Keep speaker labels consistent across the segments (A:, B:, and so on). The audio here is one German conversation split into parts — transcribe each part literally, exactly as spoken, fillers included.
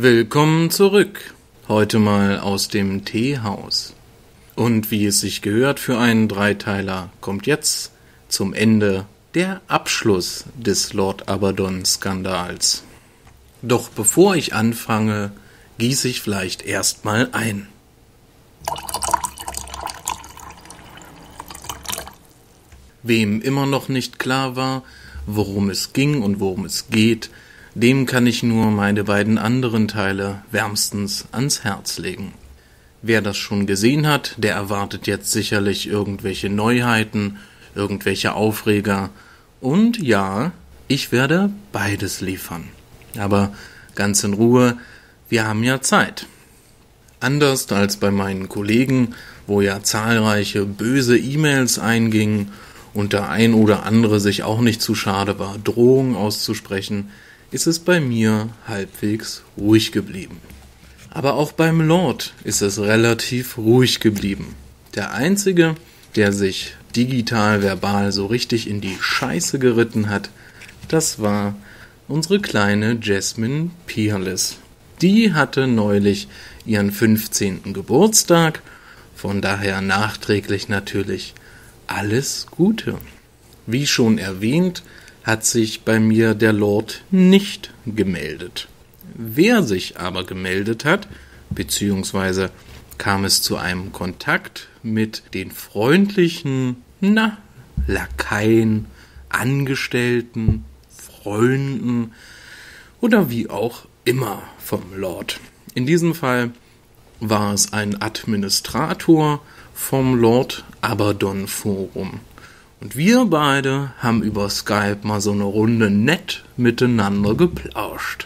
A: Willkommen zurück, heute mal aus dem Teehaus. Und wie es sich gehört für einen Dreiteiler, kommt jetzt zum Ende der Abschluss des Lord Abaddon-Skandals. Doch bevor ich anfange, gieße ich vielleicht erstmal ein. Wem immer noch nicht klar war, worum es ging und worum es geht, dem kann ich nur meine beiden anderen Teile wärmstens ans Herz legen. Wer das schon gesehen hat, der erwartet jetzt sicherlich irgendwelche Neuheiten, irgendwelche Aufreger. Und ja, ich werde beides liefern. Aber ganz in Ruhe, wir haben ja Zeit. Anders als bei meinen Kollegen, wo ja zahlreiche böse E-Mails eingingen und der ein oder andere sich auch nicht zu schade war, Drohungen auszusprechen, ist es bei mir halbwegs ruhig geblieben. Aber auch beim Lord ist es relativ ruhig geblieben. Der Einzige, der sich digital verbal so richtig in die Scheiße geritten hat, das war unsere kleine Jasmine Peerless. Die hatte neulich ihren fünfzehnten Geburtstag, von daher nachträglich natürlich alles Gute. Wie schon erwähnt, hat sich bei mir der Lord nicht gemeldet. Wer sich aber gemeldet hat, beziehungsweise kam es zu einem Kontakt mit den freundlichen, na, Lakaien, Angestellten, Freunden oder wie auch immer vom Lord. In diesem Fall war es ein Administrator vom Lord Abaddon Forum. Und wir beide haben über Skype mal so eine Runde nett miteinander geplauscht.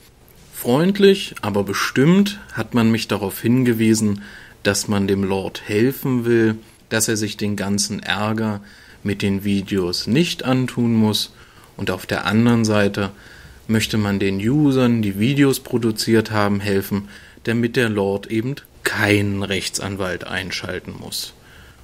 A: Freundlich, aber bestimmt hat man mich darauf hingewiesen, dass man dem Lord helfen will, dass er sich den ganzen Ärger mit den Videos nicht antun muss. Und auf der anderen Seite möchte man den Usern, die Videos produziert haben, helfen, damit der Lord eben keinen Rechtsanwalt einschalten muss.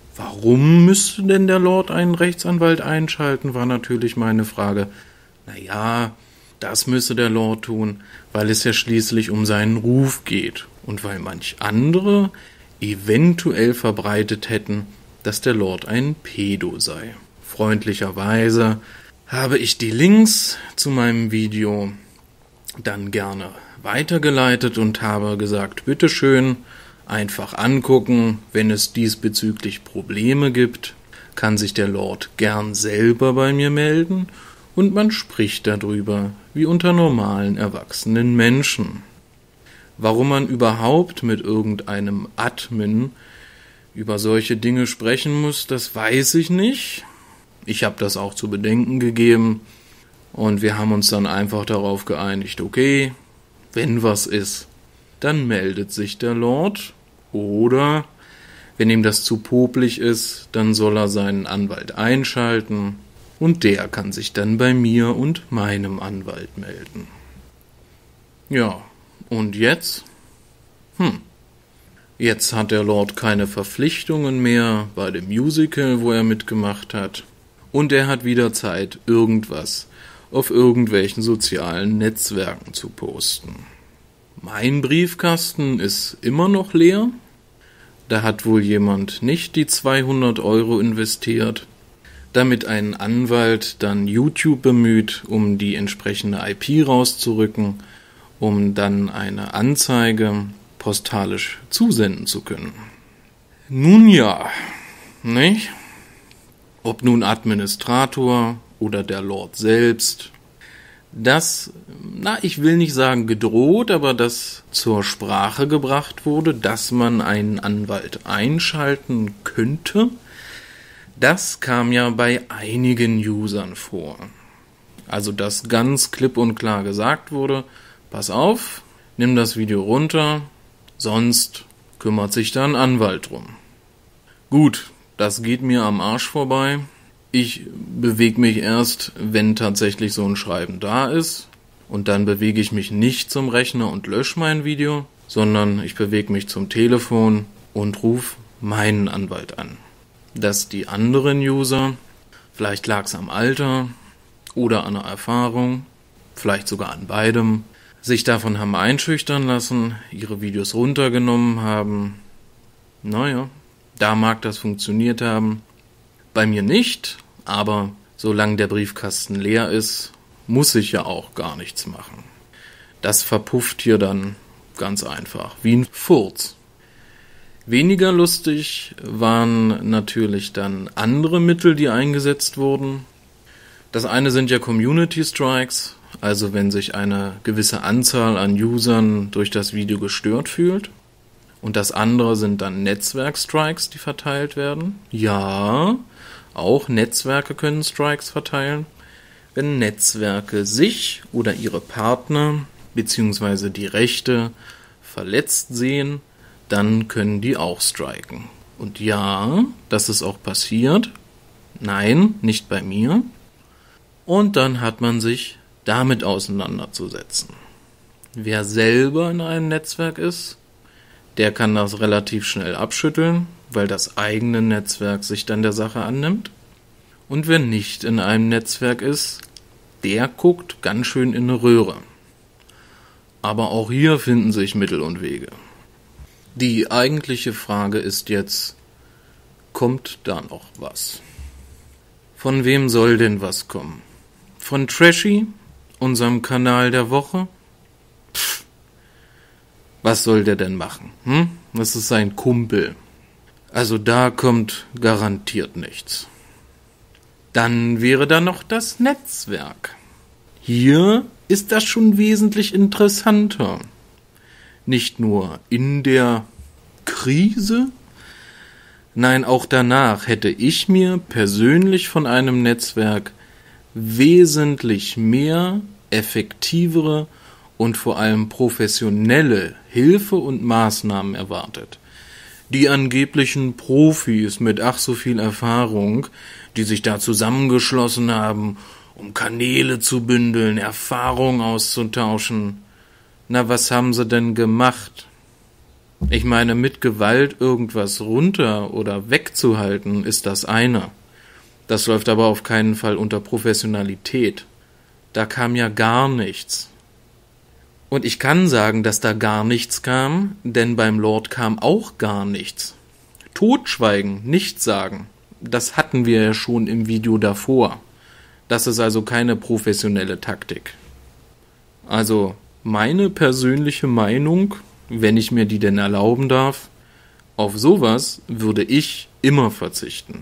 A: Warum müsste denn der Lord einen Rechtsanwalt einschalten, war natürlich meine Frage. Naja, das müsse der Lord tun, weil es ja schließlich um seinen Ruf geht und weil manch andere eventuell verbreitet hätten, dass der Lord ein Pedo sei. Freundlicherweise habe ich die Links zu meinem Video dann gerne weitergeleitet und habe gesagt, bitteschön, einfach angucken, wenn es diesbezüglich Probleme gibt, kann sich der Lord gern selber bei mir melden und man spricht darüber wie unter normalen, erwachsenen Menschen. Warum man überhaupt mit irgendeinem Admin über solche Dinge sprechen muss, das weiß ich nicht. Ich habe das auch zu bedenken gegeben und wir haben uns dann einfach darauf geeinigt, okay, wenn was ist, dann meldet sich der Lord. Oder, wenn ihm das zu popelig ist, dann soll er seinen Anwalt einschalten und der kann sich dann bei mir und meinem Anwalt melden. Ja, und jetzt? Hm, jetzt hat der Lord keine Verpflichtungen mehr bei dem Musical, wo er mitgemacht hat. Und er hat wieder Zeit, irgendwas auf irgendwelchen sozialen Netzwerken zu posten. Mein Briefkasten ist immer noch leer. Da hat wohl jemand nicht die zweihundert Euro investiert, damit ein Anwalt dann YouTube bemüht, um die entsprechende I P rauszurücken, um dann eine Anzeige postalisch zusenden zu können. Nun ja, nicht? Ob nun Administrator oder der Lord selbst, das, na, ich will nicht sagen gedroht, aber das zur Sprache gebracht wurde, dass man einen Anwalt einschalten könnte, das kam ja bei einigen Usern vor. Also, dass ganz klipp und klar gesagt wurde, pass auf, nimm das Video runter, sonst kümmert sich da ein Anwalt drum. Gut, das geht mir am Arsch vorbei. Ich bewege mich erst, wenn tatsächlich so ein Schreiben da ist. Und dann bewege ich mich nicht zum Rechner und lösche mein Video, sondern ich bewege mich zum Telefon und rufe meinen Anwalt an. Dass die anderen User, vielleicht lag es am Alter oder an der Erfahrung, vielleicht sogar an beidem, sich davon haben einschüchtern lassen, ihre Videos runtergenommen haben. Naja, da mag das funktioniert haben. Bei mir nicht, aber solange der Briefkasten leer ist, muss ich ja auch gar nichts machen. Das verpufft hier dann ganz einfach, wie ein Furz. Weniger lustig waren natürlich dann andere Mittel, die eingesetzt wurden. Das eine sind ja Community Strikes, also wenn sich eine gewisse Anzahl an Usern durch das Video gestört fühlt. Und das andere sind dann Netzwerk-Strikes, die verteilt werden. Ja, auch Netzwerke können Strikes verteilen. Wenn Netzwerke sich oder ihre Partner bzw. die Rechte verletzt sehen, dann können die auch striken. Und ja, das ist auch passiert. Nein, nicht bei mir. Und dann hat man sich damit auseinanderzusetzen. Wer selber in einem Netzwerk ist, der kann das relativ schnell abschütteln, weil das eigene Netzwerk sich dann der Sache annimmt. Und wer nicht in einem Netzwerk ist, der guckt ganz schön in eine Röhre. Aber auch hier finden sich Mittel und Wege. Die eigentliche Frage ist jetzt, kommt da noch was? Von wem soll denn was kommen? Von Trashy, unserem Kanal der Woche? Pff, was soll der denn machen? Hm? Das ist sein Kumpel. Also da kommt garantiert nichts. Dann wäre da noch das Netzwerk. Hier ist das schon wesentlich interessanter. Nicht nur in der Krise, nein, auch danach hätte ich mir persönlich von einem Netzwerk wesentlich mehr effektivere und vor allem professionelle Hilfe und Maßnahmen erwartet. Die angeblichen Profis mit ach so viel Erfahrung, die sich da zusammengeschlossen haben, um Kanäle zu bündeln, Erfahrung auszutauschen. Na, was haben sie denn gemacht? Ich meine, mit Gewalt irgendwas runter oder wegzuhalten, ist das eine. Das läuft aber auf keinen Fall unter Professionalität. Da kam ja gar nichts. Und ich kann sagen, dass da gar nichts kam, denn beim Lord kam auch gar nichts. Totschweigen, nichts sagen, das hatten wir ja schon im Video davor. Das ist also keine professionelle Taktik. Also meine persönliche Meinung, wenn ich mir die denn erlauben darf, auf sowas würde ich immer verzichten.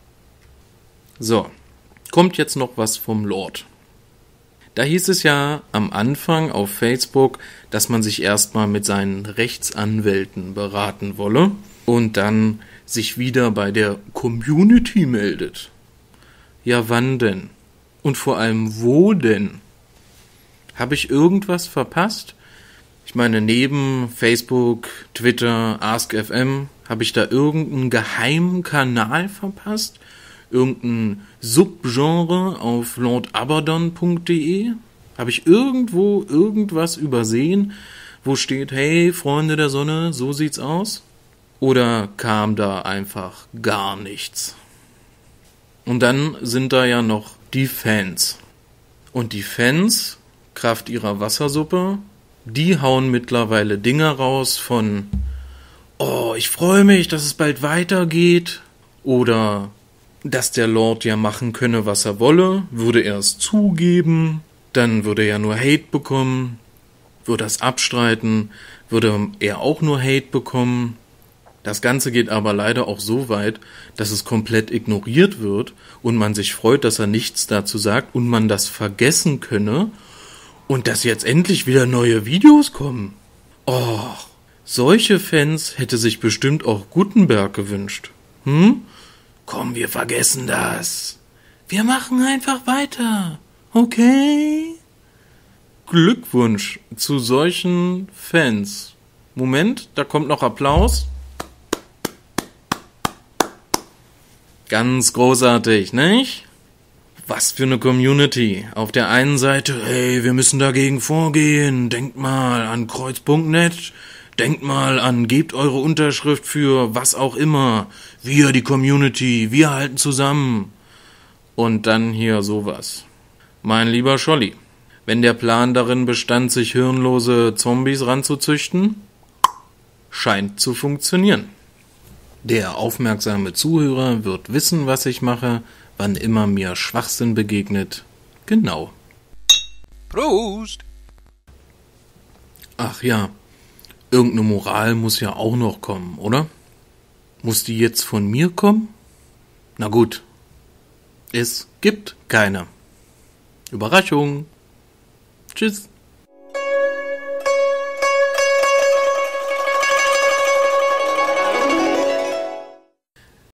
A: So, kommt jetzt noch was vom Lord. Da hieß es ja am Anfang auf Facebook, dass man sich erstmal mit seinen Rechtsanwälten beraten wolle und dann sich wieder bei der Community meldet. Ja, wann denn? Und vor allem wo denn? Habe ich irgendwas verpasst? Ich meine, neben Facebook, Twitter, AskFM, habe ich da irgendeinen geheimen Kanal verpasst? Irgendein Subgenre auf lord abaddon punkt de? Habe ich irgendwo irgendwas übersehen, wo steht, hey, Freunde der Sonne, so sieht's aus? Oder kam da einfach gar nichts? Und dann sind da ja noch die Fans. Und die Fans, Kraft ihrer Wassersuppe, die hauen mittlerweile Dinger raus von oh, ich freue mich, dass es bald weitergeht oder dass der Lord ja machen könne, was er wolle, würde er es zugeben, dann würde er ja nur Hate bekommen, würde er es abstreiten, würde er auch nur Hate bekommen. Das Ganze geht aber leider auch so weit, dass es komplett ignoriert wird und man sich freut, dass er nichts dazu sagt und man das vergessen könne und dass jetzt endlich wieder neue Videos kommen. Oh, solche Fans hätte sich bestimmt auch Gutenberg gewünscht. Hm? Komm, wir vergessen das. Wir machen einfach weiter. Okay? Glückwunsch zu solchen Fans. Moment, da kommt noch Applaus. Ganz großartig, nicht? Was für eine Community. Auf der einen Seite, hey, wir müssen dagegen vorgehen. Denkt mal an kreuz punkt net. Denkt mal an, gebt eure Unterschrift für was auch immer. Wir, die Community, wir halten zusammen. Und dann hier sowas. Mein lieber Scholli, Wenn der Plan darin bestand, sich hirnlose Zombies ranzuzüchten, scheint zu funktionieren. Der aufmerksame Zuhörer wird wissen, was ich mache, wann immer mir Schwachsinn begegnet. Genau.
B: Prost!
A: Ach ja, irgendeine Moral muss ja auch noch kommen, oder? Muss die jetzt von mir kommen? Na gut, es gibt keine. Überraschung. Tschüss.